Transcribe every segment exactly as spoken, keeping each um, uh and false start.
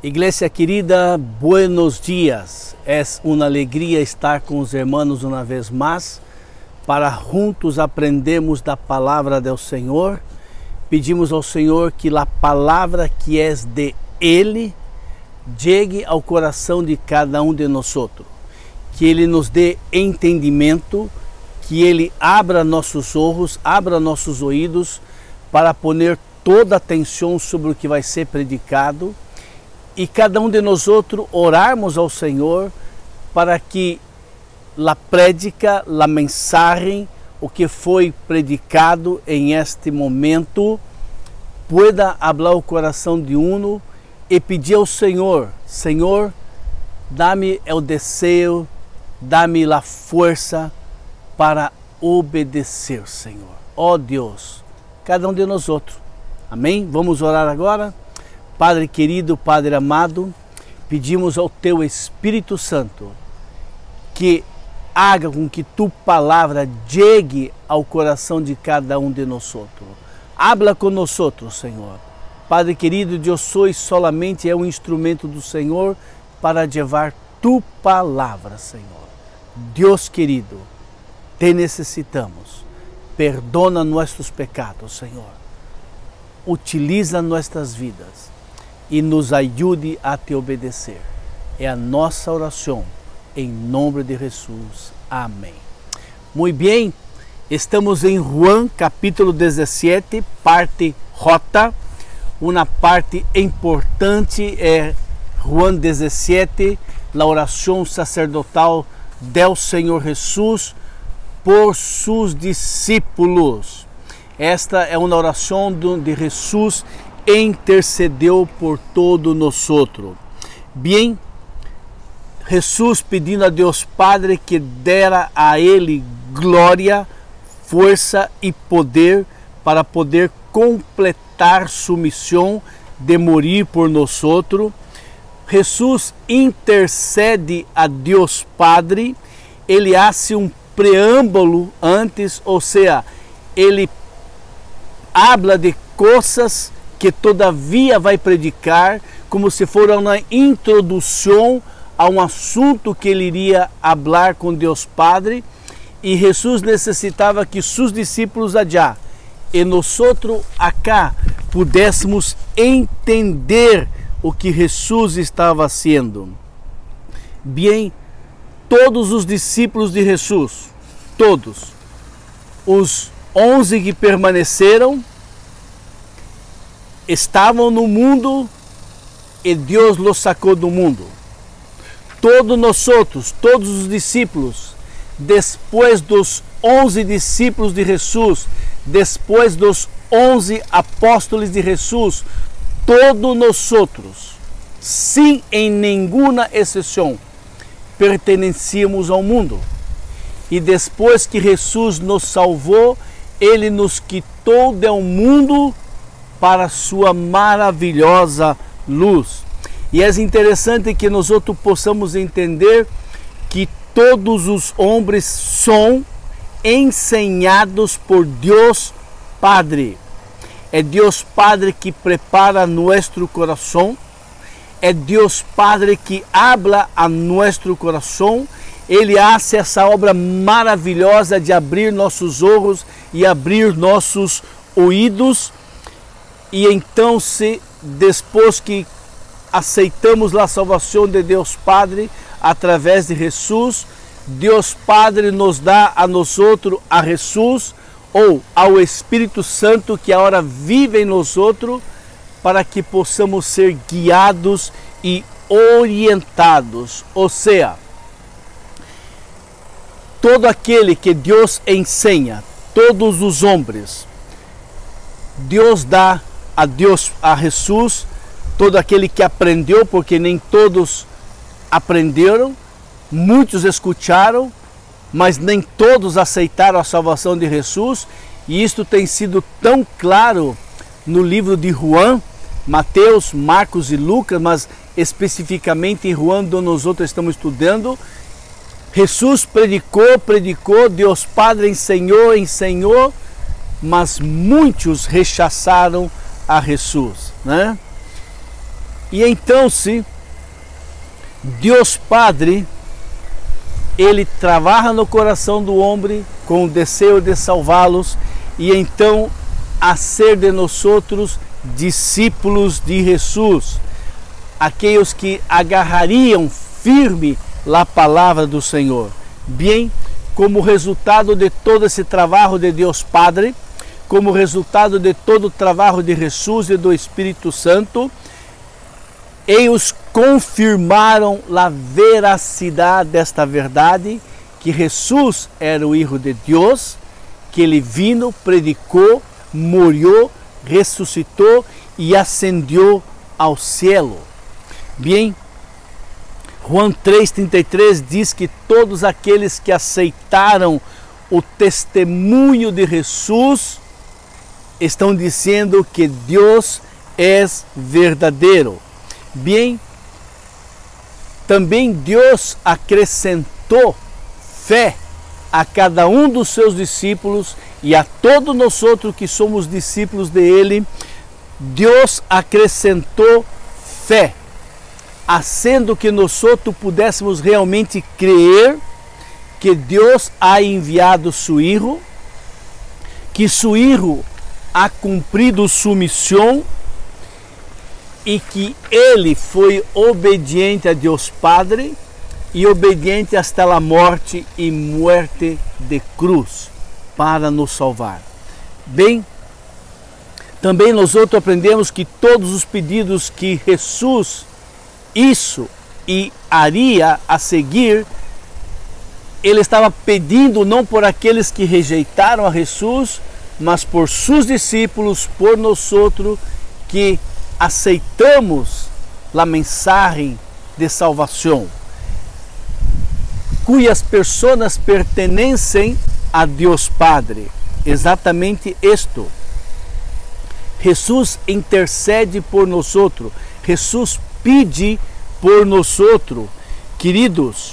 Iglesia querida, buenos días. Es una alegría estar con los hermanos una vez más para juntos aprendermos da palavra do Senhor. Pedimos ao Senhor que a palavra que é de Ele chegue ao coração de cada um de nós, que Ele nos dê entendimento, que Ele abra nossos olhos, abra nossos ouvidos para poner toda a atenção sobre o que vai ser predicado e cada um de nós outros orarmos ao Senhor para que a prédica, a mensagem, o que foi predicado em este momento pueda hablar o coração de uno e pedir ao Senhor: Senhor, dá-me o desejo, dá-me a força para obedecer, Senhor. Ó oh Deus, cada um de nós outros. Amém? Vamos orar agora. Padre querido, Padre amado, pedimos ao Teu Espírito Santo que haga com que Tu palavra chegue ao coração de cada um de nós. Habla conosco, Senhor. Padre querido, eu sou solamente é um instrumento do Senhor para levar Tu palavra, Senhor. Deus querido, Te necessitamos. Perdona nossos pecados, Senhor. Utiliza nossas vidas e nos ajude a Te obedecer. É a nossa oração, em nome de Jesus. Amém. Muito bem, estamos em Juan capítulo dezessete, parte J. Uma parte importante é Juan dezessete, a oração sacerdotal do Senhor Jesus por seus discípulos. Esta é uma oração de Jesus intercedeu por todos nós. Bem, Jesus pedindo a Deus Padre que dera a Ele glória, força e poder para poder completar sua missão de morir por nós. Jesus intercede a Deus Padre, ele hace um preâmbulo antes, ou seja, ele habla de coisas que todavia vai predicar, como se for uma introdução a um assunto que ele iria falar com Deus Padre, e Jesus necessitava que seus discípulos allá e nós acá pudéssemos entender o que Jesus estava fazendo. Bem, todos os discípulos de Jesus, todos, os onze que permaneceram, estavam no mundo e Deus los sacou do mundo. Todos nós outros, todos os discípulos, depois dos onze discípulos de Jesus, depois dos onze apóstolos de Jesus, todos nós outros, sem em nenhuma exceção, pertencíamos ao mundo. E depois que Jesus nos salvou, Ele nos quitou do mundo para sua maravilhosa luz. E é interessante que nós outros possamos entender que todos os homens são ensinados por Deus Padre. É Deus Padre que prepara nosso coração, é Deus Padre que habla a nosso coração. Ele faz essa obra maravilhosa de abrir nossos olhos e abrir nossos ouvidos. E então, se depois que aceitamos a salvação de Deus Padre através de Jesus, Deus Padre nos dá a nós outros a Jesus ou ao Espírito Santo que agora vive em nós outros, para que possamos ser guiados e orientados. Ou seja, todo aquele que Deus ensina, todos os homens, Deus dá a Deus, a Jesus, todo aquele que aprendeu, porque nem todos aprenderam, muitos escutaram, mas nem todos aceitaram a salvação de Jesus, e isto tem sido tão claro no livro de Juan, Mateus, Marcos e Lucas, mas especificamente em Juan, onde nós outros estamos estudando. Jesus predicou, predicou, Deus Padre ensinou, ensinou, mas muitos rechaçaram a Jesus, né? E então, se Deus Padre, Ele trabalha no coração do homem com o desejo de salvá-los e então a ser de nós outros discípulos de Jesus, aqueles que agarrariam firme a palavra do Senhor. Bem, como resultado de todo esse trabalho de Deus Padre, como resultado de todo o trabalho de Jesus e do Espírito Santo, eles confirmaram a veracidade desta verdade, que Jesus era o Filho de Deus, que ele vino, predicou, morreu, ressuscitou e ascendeu ao céu. Bem, João três, trinta e três diz que todos aqueles que aceitaram o testemunho de Jesus estão dizendo que Deus é verdadeiro. Bem, também Deus acrescentou fé a cada um dos seus discípulos e a todos nós outros que somos discípulos dele. Deus acrescentou fé, fazendo que nós outros pudéssemos realmente crer que Deus ha enviado seu Filho, que seu Filho ha cumprido sua missão e que ele foi obediente a Deus Padre e obediente hasta a morte e muerte de cruz para nos salvar. Bem, também nós outros aprendemos que todos os pedidos que Jesus hizo e haria a seguir, ele estava pedindo não por aqueles que rejeitaram a Jesus, mas por seus discípulos, por nós outros que aceitamos a mensagem de salvação, cujas pessoas pertencem a Deus Padre. Exatamente isto. Jesus intercede por nós outros. Jesus pede por nós outros. Queridos,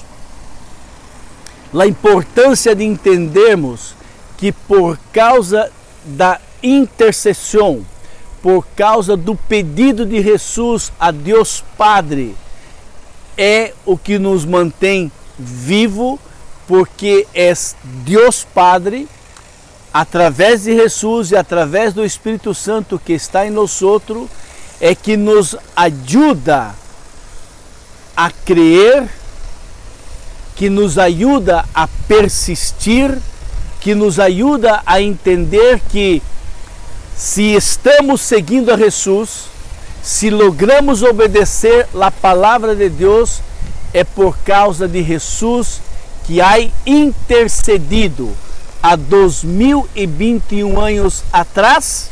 a importância de entendermos que por causa da intercessão, por causa do pedido de Jesus a Deus Padre, é o que nos mantém vivo, porque é Deus Padre, através de Jesus e através do Espírito Santo que está em nós outros, é que nos ajuda a crer, que nos ajuda a persistir, que nos ajuda a entender que se estamos seguindo a Jesus, se logramos obedecer a palavra de Deus, é por causa de Jesus que há intercedido há dois mil e vinte e um anos atrás,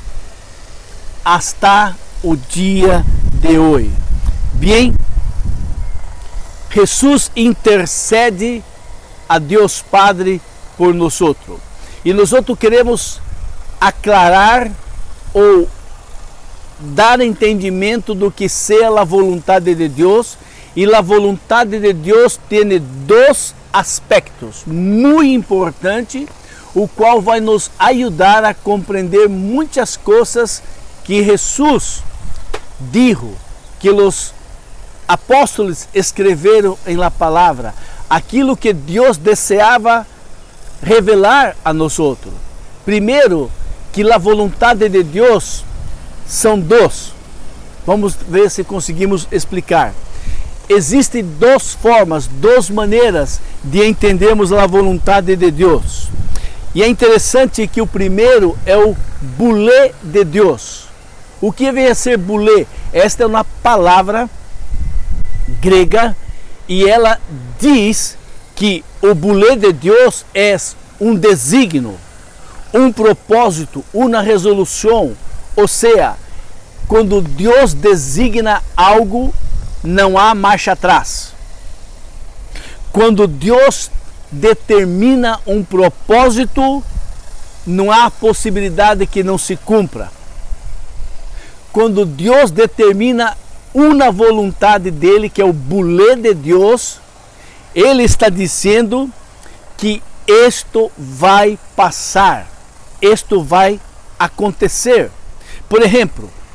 hasta o dia de hoje. Bem, Jesus intercede a Deus Padre por nós outros. E nós outros queremos aclarar ou dar entendimento do que seja a vontade de Deus. E a vontade de Deus tem dois aspectos muito importantes, o qual vai nos ajudar a compreender muitas coisas que Jesus dijo, que os apóstolos escreveram em la palavra, aquilo que Deus desejava revelar a nós outros. Primeiro, que a vontade de Deus são dois. Vamos ver se conseguimos explicar. Existem duas formas, duas maneiras de entendermos a vontade de Deus. E é interessante que o primeiro é o bulé de Deus. O que vem a ser bulé? Esta é uma palavra grega e ela diz que o bulé de Deus é um desígnio, um propósito, uma resolução. Ou seja, quando Deus designa algo, não há marcha atrás. Quando Deus determina um propósito, não há possibilidade que não se cumpra. Quando Deus determina uma vontade dele, que é o bulé de Deus, ele está dizendo que isto vai passar, isto vai acontecer. Por exemplo,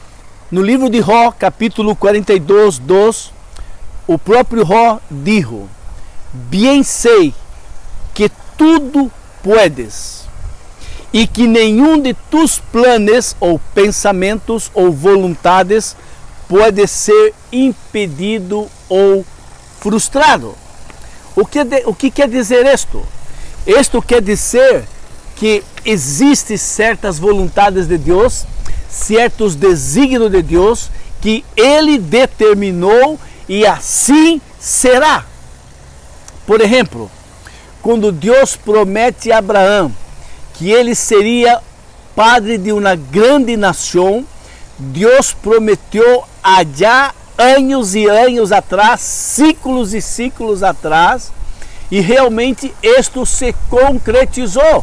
No livro de Jó, capítulo quarenta e dois, dois, o próprio Jó dijo: Bien sei que tudo puedes, e que nenhum de tus planes ou pensamentos ou vontades pode ser impedido ou frustrado. O que, de, o que quer dizer isto? Isto quer dizer que existem certas vontades de Deus, certos desígnios de Deus, que Ele determinou e assim será. Por exemplo, quando Deus promete a Abraão que ele seria padre de uma grande nação, Deus prometeu allá anos e anos atrás, séculos e séculos atrás, e realmente isto se concretizou.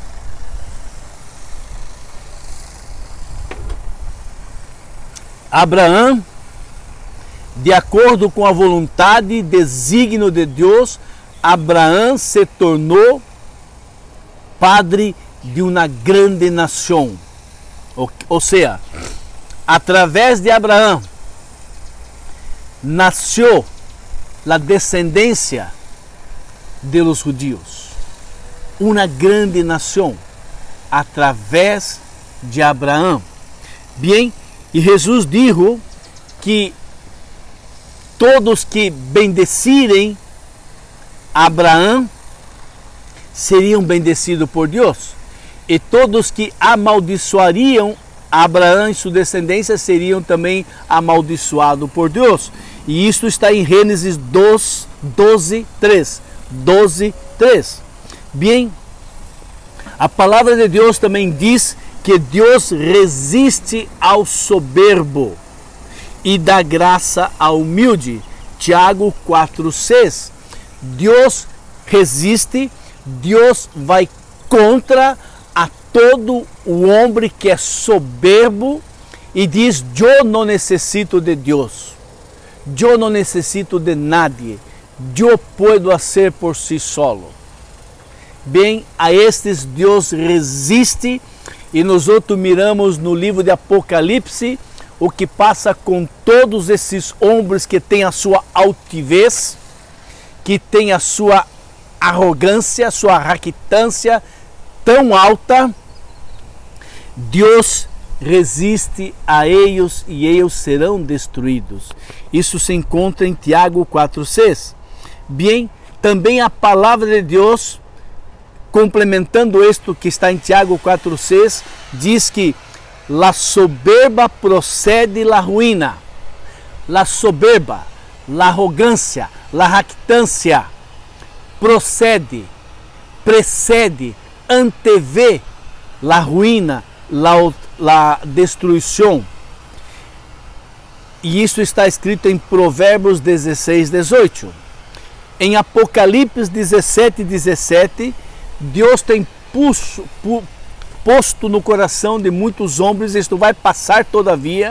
Abraão, de acordo com a vontade e desígnio de Deus, Abraão se tornou padre de uma grande nação. Ou, ou seja, através de Abraão, nasceu a descendência de los judíos. Uma grande nação, através de Abraão. Bem, e Jesus dijo que todos que bendecirem Abraão seriam bendecidos por Deus, e todos que amaldiçoariam Abraão e sua descendência seriam também amaldiçoados por Deus. E isso está em Gênesis doze, três. doze, três. Bem, a palavra de Deus também diz que Deus resiste ao soberbo e dá graça ao humilde. Tiago quatro, seis. Deus resiste, Deus vai contra a todo o homem que é soberbo e diz: eu não necessito de Deus, eu não necessito de nadie, eu posso fazer por si solo. Bem, a estes Deus resiste, e nós outros miramos no livro de Apocalipse o que passa com todos esses homens que têm a sua altivez, que têm a sua arrogância, sua jactância tão alta. Deus resiste a eles e eles serão destruídos. Isso se encontra em Tiago quatro, seis. Bem, também a palavra de Deus, complementando isto que está em Tiago quatro, seis, diz que la soberba procede la ruína. La soberba, la arrogância, la jactância procede, precede, antevê la ruína, la, la destruição. E isso está escrito em Provérbios dezesseis, dezoito. Em Apocalipse dezessete, dezessete, Deus tem puxo, pu, posto no coração de muitos homens, isto vai passar todavia.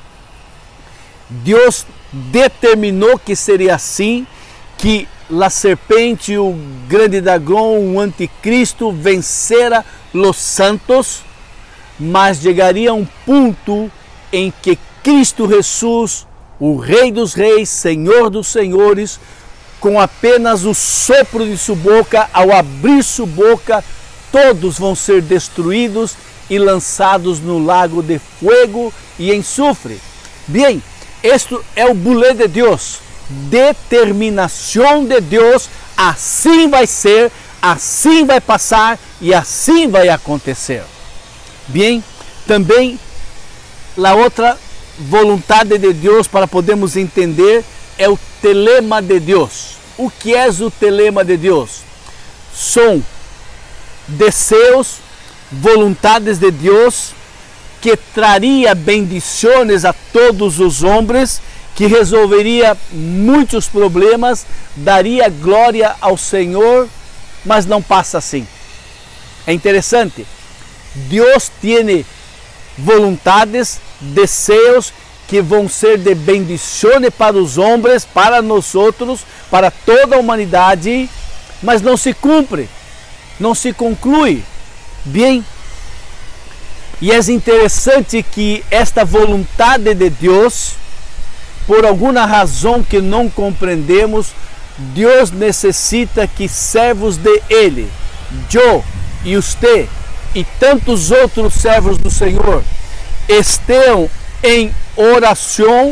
Deus determinou que seria assim, que a serpente, o grande dragão, o anticristo vencera los santos, mas chegaria um ponto em que Cristo Jesus, o Rei dos Reis, Senhor dos Senhores, com apenas o sopro de sua boca, ao abrir sua boca, todos vão ser destruídos e lançados no lago de fogo e enxofre. Bem, este é o bulé de Deus, determinação de Deus, assim vai ser, assim vai passar e assim vai acontecer. Bem, também a outra vontade de Deus para podermos entender é o telema de Deus. O que é o telema de Deus? São desejos, vontades de Deus que traria bendições a todos os homens, que resolveria muitos problemas, daria glória ao Senhor, mas não passa assim. É interessante. Deus tem vontades, desejos que vão ser de bendições para os homens, para nós outros, para toda a humanidade, mas não se cumpre, não se conclui. Bem, E é interessante que esta vontade de Deus, por alguma razão que não compreendemos, Deus necessita que servos de Ele, eu e você e tantos outros servos do Senhor, estejam em oração,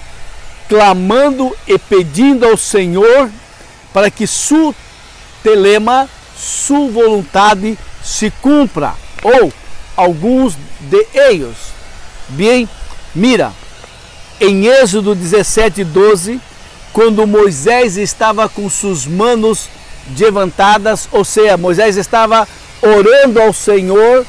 clamando e pedindo ao Senhor para que su telema, sua vontade se cumpra, ou alguns de eles. Bem, mira, em Êxodo dezessete, doze, quando Moisés estava com suas mãos levantadas, ou seja, Moisés estava orando ao Senhor,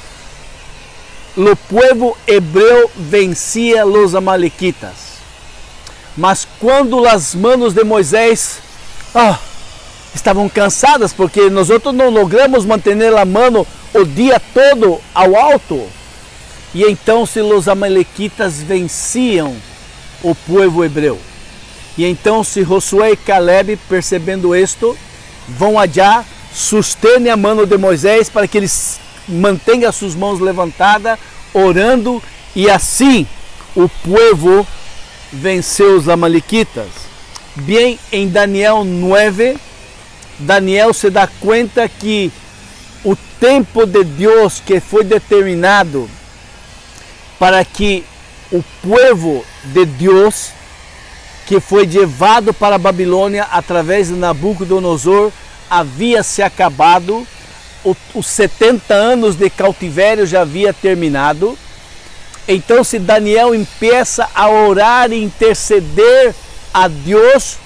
o povo hebreu vencia os amalequitas. Mas quando as mãos de Moisés oh, estavam cansadas, porque nós outros não logramos manter a mão o dia todo ao alto, e então se os amalequitas venciam o povo hebreu. E então se Josué e Caleb, percebendo isto, vão allá, sustenem a mão de Moisés para que eles mantenha suas mãos levantadas, orando, e assim o povo venceu os amalequitas. Bem, em Daniel nove, Daniel se dá conta que o tempo de Deus que foi determinado para que o povo de Deus, que foi levado para a Babilônia através de Nabucodonosor, havia se acabado. Os setenta anos de cautivério já havia terminado. Então, se Daniel começa a orar e interceder a Deus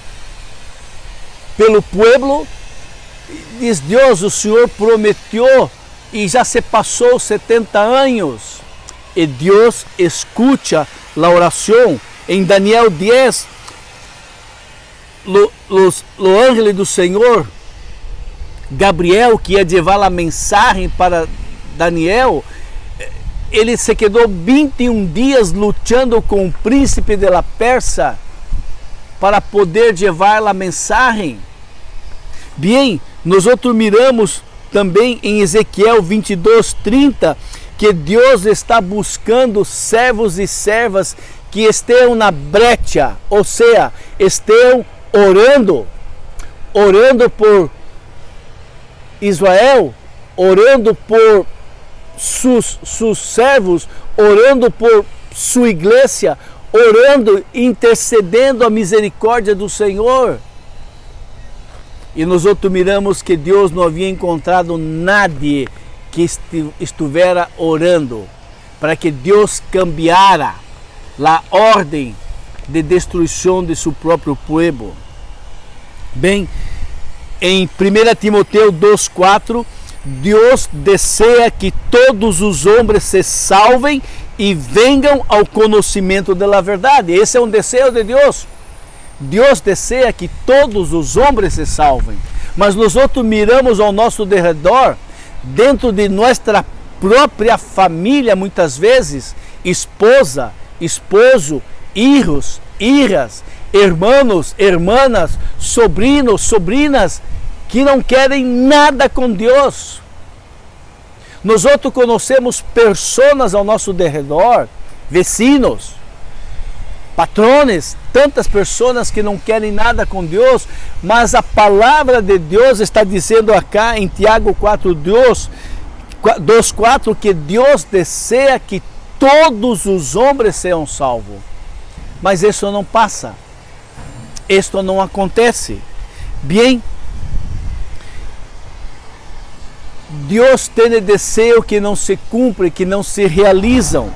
pelo povo, diz: Deus, o Senhor prometeu e já se passou setenta anos. E Deus escuta a oração. Em Daniel dez, o ángel do Senhor, Gabriel, que ia levar a mensagem para Daniel, ele se quedou vinte e um dias lutando com o príncipe de la Persa para poder levar a mensagem. Bem, nós outros miramos também em Ezequiel vinte e dois, trinta, que Deus está buscando servos e servas que estejam na brecha, ou seja, estejam orando, orando por Israel, orando por seus, seus servos, orando por sua igreja, orando, intercedendo a misericórdia do Senhor. E nós outros miramos que Deus não havia encontrado nadie que estivera orando para que Deus cambiara a ordem de destruição de seu próprio povo. Bem, em primeira Timoteu dois, quatro, Deus deseja que todos os homens se salvem e venham ao conhecimento da verdade. Esse é um desejo de Deus. Deus deseja que todos os homens se salvem. Mas nós outros miramos ao nosso derredor, dentro de nossa própria família, muitas vezes, esposa, esposo, filhos, filhas, irmãos, irmãs, sobrinos, sobrinas, que não querem nada com Deus. Nós outros conhecemos pessoas ao nosso derredor, vecinos, patrones, tantas pessoas que não querem nada com Deus, mas a palavra de Deus está dizendo acá em Tiago quatro, dois, quatro, que Deus deseja que todos os homens sejam salvos. Mas isso não passa, isto não acontece. Bem, Deus tem desejo que não se cumpre, que não se realizam.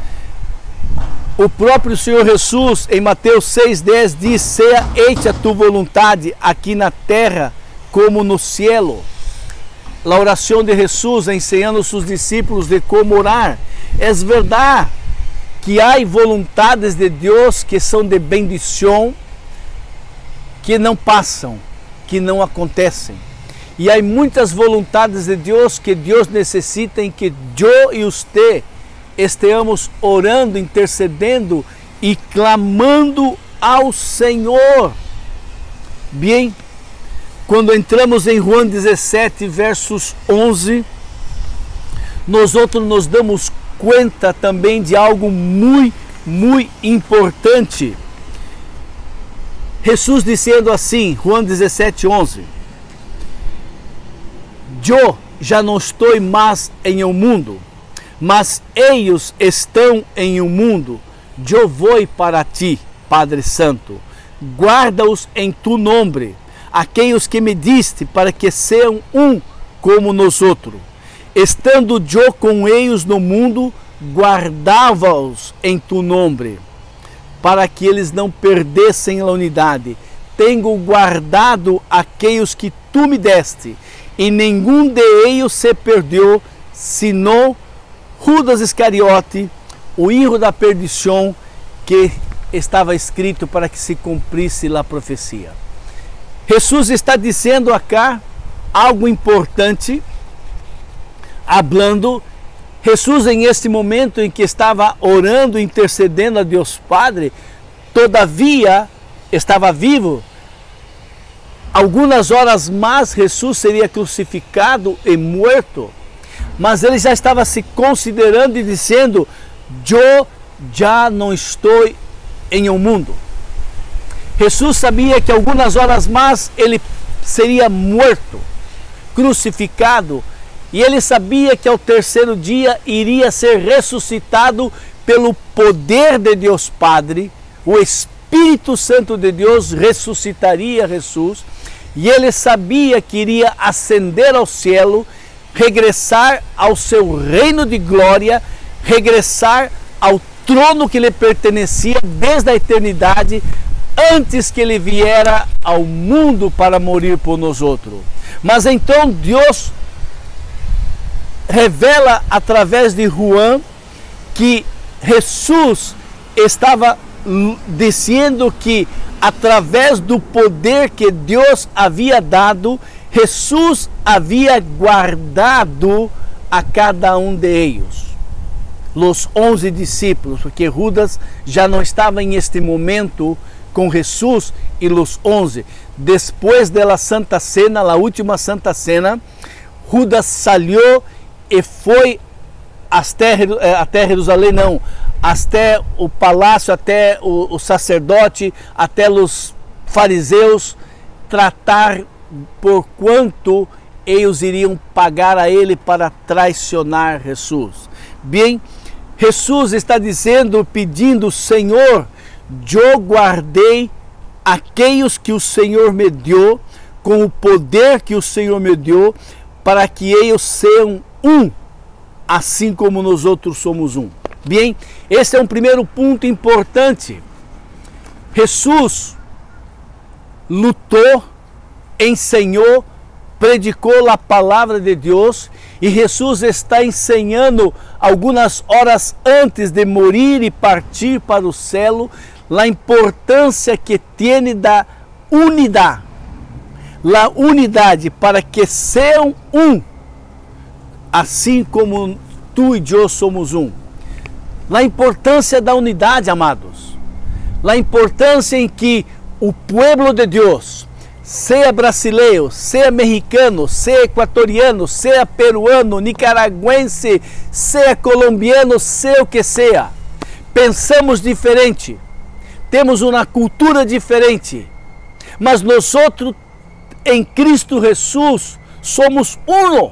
O próprio Senhor Jesus, em Mateus seis, dez, diz: seja hecha tu vontade aqui na terra como no cielo. A oração de Jesus, ensinando seus discípulos de como orar. É verdade que há vontades de Deus que são de bendição, que não passam, que não acontecem. E há muitas vontades de Deus que Deus necessita em que eu e você estejamos orando, intercedendo e clamando ao Senhor. Bem, quando entramos em João dezessete, versos onze, nós outros nos damos conta também de algo muito, muito importante. Jesus dizendo assim, João dezessete, onze: Eu já não estou mais em o mundo, mas eles estão em o mundo. Eu vou para ti, Padre Santo. Guarda-os em tu nome, aqueles que me diste, para que sejam um como nós outros. Estando eu com eles no mundo, guardava-os em tu nome, para que eles não perdessem a unidade. Tenho guardado aqueles que tu me deste, e nenhum de eles se perdeu, senão Judas Iscariote, o hijo da perdição, que estava escrito para que se cumprisse a profecia. Jesus está dizendo acá algo importante, hablando. Jesus, em este momento em que estava orando, intercedendo a Deus Padre, todavia estava vivo. Algumas horas mais, Jesus seria crucificado e morto, mas ele já estava se considerando e dizendo: eu já não estou em um mundo. Jesus sabia que algumas horas mais ele seria morto, crucificado, e ele sabia que ao terceiro dia iria ser ressuscitado pelo poder de Deus Padre. O Espírito Santo de Deus ressuscitaria Jesus, e ele sabia que iria ascender ao cielo, regressar ao seu reino de glória, regressar ao trono que lhe pertencia desde a eternidade, antes que ele viera ao mundo para morrer por nós outros. Mas então Deus revela através de João que Jesus estava dizendo que através do poder que Deus havia dado, Jesus havia guardado a cada um de eles, os onze discípulos, porque Judas já não estava em este momento com Jesus e os onze. Depois da Santa Cena, a última Santa Cena, Judas saiu e foi até, até Jerusalém, não, até o palácio, até o, o sacerdote, até os fariseus, tratar por quanto eles iriam pagar a ele para traicionar Jesus. Bem, Jesus está dizendo, pedindo: Senhor, eu guardei aqueles que o Senhor me deu, com o poder que o Senhor me deu, para que eles sejam um, assim como nós outros somos um. Bem, esse é um primeiro ponto importante. Jesus lutou, ensinou, predicou a palavra de Deus, e Jesus está ensinando algumas horas antes de morrer e partir para o céu a importância que tem da unidade, a unidade para que sejam um, assim como tu e eu somos um. A importância da unidade, amados, a importância em que o povo de Deus, seja brasileiro, seja mexicano, seja equatoriano, seja peruano, nicaragüense, seja colombiano, seja o que seja, pensamos diferente, temos uma cultura diferente, mas nós outros em Cristo Jesus somos uno.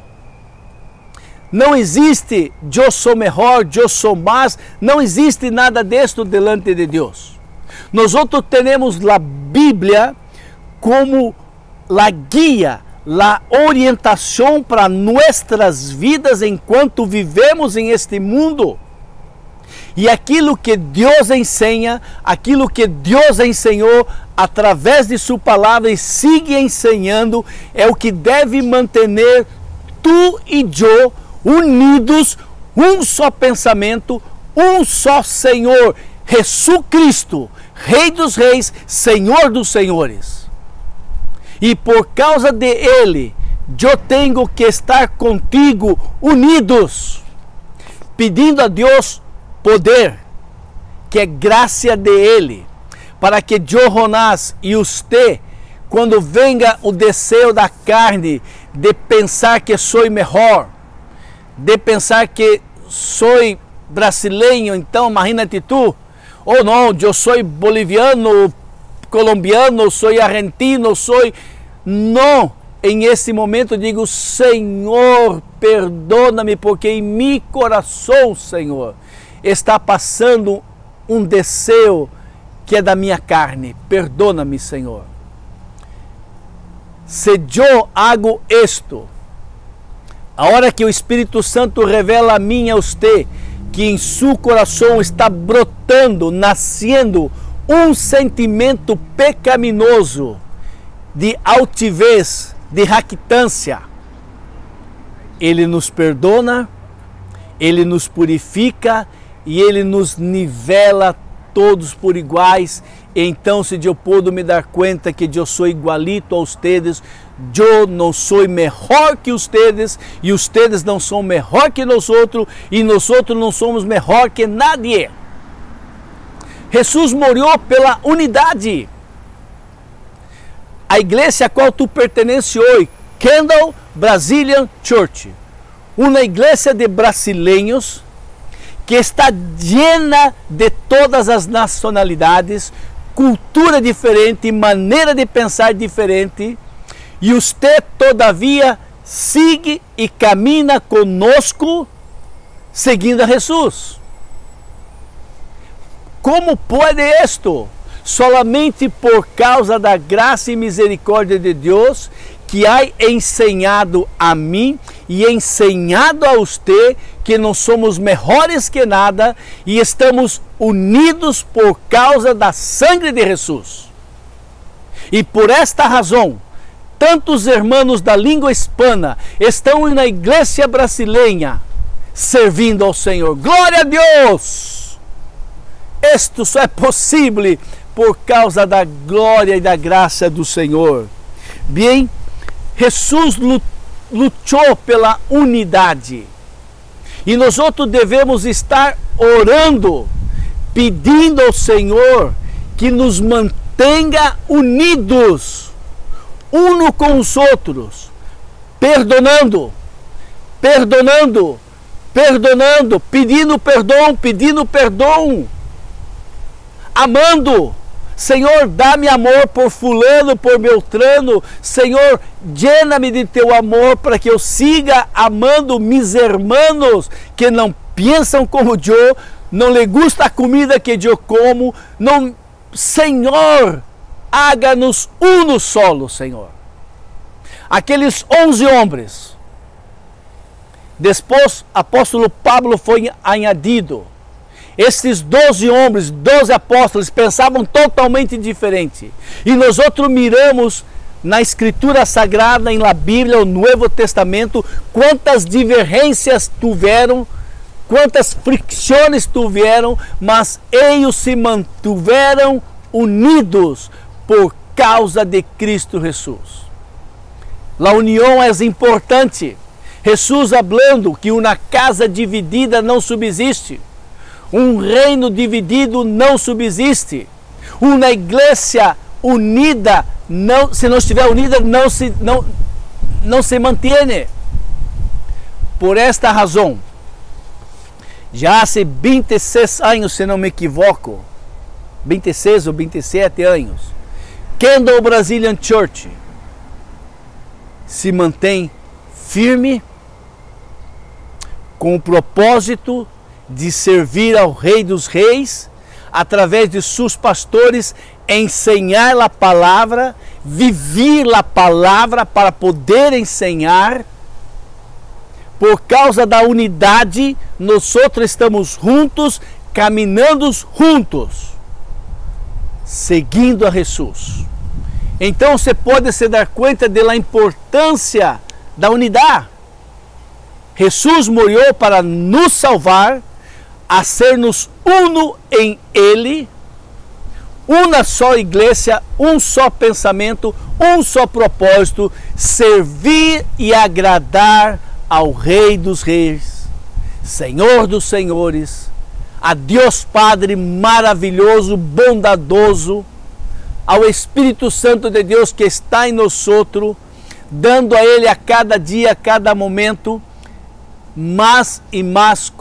Não existe eu sou melhor, eu sou mais, não existe nada disto delante de Deus. Nós outros temos a Bíblia como a guia, a orientação para nossas vidas enquanto vivemos em este mundo. E aquilo que Deus ensina, aquilo que Deus ensinou através de sua palavra e sigue ensinando, é o que deve manter tu e eu unidos, um só pensamento, um só Senhor, Jesus Cristo, Rei dos Reis, Senhor dos Senhores. E por causa de Ele, eu tenho que estar contigo unidos, pedindo a Deus poder, que é graça de Ele, para que eu, Jonás, e você, quando venga o desejo da carne de pensar que sou melhor, de pensar que sou brasileiro, então, imagínate tu. Oh, não, eu sou boliviano, colombiano, sou argentino, sou... Não, em esse momento eu digo, Senhor, perdona-me, porque em meu coração, Senhor, está passando um desejo que é da minha carne. Perdona-me, Senhor. Se eu hago isto, a hora que o Espírito Santo revela a mim e a você, que em seu coração está brotando, nascendo um sentimento pecaminoso de altivez, de jactância, Ele nos perdona, Ele nos purifica e Ele nos nivela todos por iguais. Então, se eu puder me dar conta que eu sou igualito a ustedes, eu não sou melhor que ustedes, e ustedes não são melhor que nós outros, e nós outros não somos melhor que nadie. Jesus morreu pela unidade. A igreja a qual tu pertences hoje, Kendall Brazilian Church, uma igreja de brasileiros que está llena de todas as nacionalidades, cultura diferente, maneira de pensar diferente, e você todavia sigue e caminha conosco seguindo a Jesus. Como pode isto? Solamente por causa da graça e misericórdia de Deus, que há ensinado a mim e ensinado a você que não somos melhores que nada e estamos unidos por causa da sangue de Jesus. E por esta razão, tantos irmãos da língua hispana estão na igreja brasileira servindo ao Senhor. Glória a Deus! Isto só é possível por causa da glória e da graça do Senhor. Bem, Jesus lutou pela unidade. E nós outros devemos estar orando, pedindo ao Senhor que nos mantenha unidos, uns com os outros, perdonando, perdonando, perdonando, pedindo perdão, pedindo perdão, amando. Senhor, dá-me amor por fulano, por Beltrano. Senhor, llena-me de teu amor para que eu siga amando meus irmãos que não pensam como eu, não lhe gusta a comida que eu como. Não, Senhor, haga-nos uno solo, Senhor. Aqueles onze homens, depois apóstolo Pablo foi añadido. Esses doze homens, doze apóstolos, pensavam totalmente diferente. E nós outros miramos na Escritura Sagrada, em la Bíblia, o Novo Testamento, quantas divergências tiveram, quantas fricções tiveram, mas eles se mantiveram unidos por causa de Cristo Jesus. A união é importante. Jesus falando que uma casa dividida não subsiste. Um reino dividido não subsiste. Uma igreja unida, não, se não estiver unida, não se, não, não se mantém. Por esta razão, já há vinte e seis anos, se não me equivoco, vinte e seis ou vinte e sete anos, Kendall Brazilian Church se mantém firme com o propósito de servir ao Rei dos Reis, através de seus pastores, ensinar a palavra, viver a palavra para poder ensinar. Por causa da unidade, nós outros estamos juntos, caminhando juntos, seguindo a Jesus. Então você pode se dar conta da importância da unidade. Jesus morreu para nos salvar, a ser-nos uno em Ele, uma só igreja, um só pensamento, um só propósito, servir e agradar ao Rei dos Reis, Senhor dos Senhores, a Deus Padre maravilhoso, bondadoso, ao Espírito Santo de Deus que está em nós outros, dando a Ele a cada dia, a cada momento, mais e mais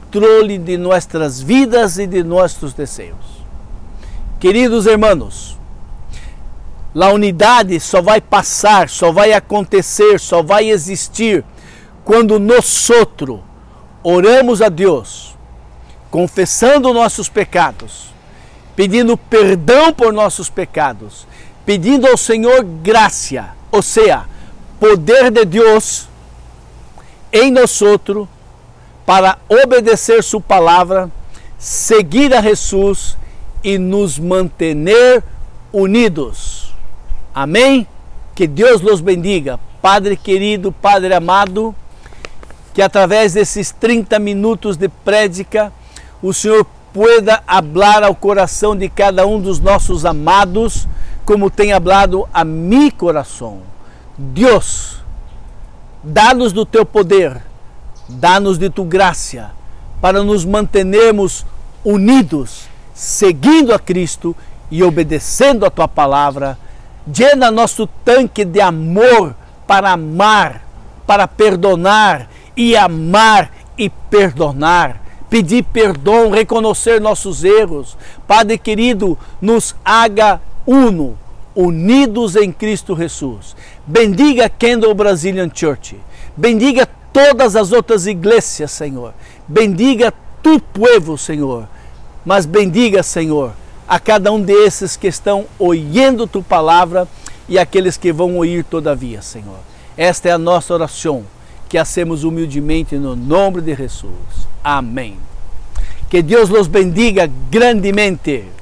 controle de nossas vidas e de nossos desejos. Queridos irmãos, a unidade só vai passar, só vai acontecer, só vai existir quando nós oramos a Deus, confessando nossos pecados, pedindo perdão por nossos pecados, pedindo ao Senhor graça, ou seja, poder de Deus em nós para obedecer sua palavra, seguir a Jesus e nos manter unidos. Amém? Que Deus los bendiga. Padre querido, Padre amado, que através desses trinta minutos de prédica, o Senhor pueda hablar ao coração de cada um dos nossos amados, como tem hablado a mi coração. Deus, dá-nos do teu poder, dá-nos de tu graça, para nos mantermos unidos, seguindo a Cristo e obedecendo a tua palavra. Llena nosso tanque de amor para amar, para perdonar e amar e perdonar. Pedir perdão, reconhecer nossos erros. Padre querido, nos haga uno, unidos em Cristo Jesus. Bendiga Kendall Brazilian Church. Bendiga todas as outras igrejas, Senhor. Bendiga tu povo, Senhor. Mas bendiga, Senhor, a cada um desses que estão ouvindo tu palavra e aqueles que vão ouvir todavia, Senhor. Esta é a nossa oração, que hacemos humildemente no nome de Jesus. Amém. Que Deus los bendiga grandemente.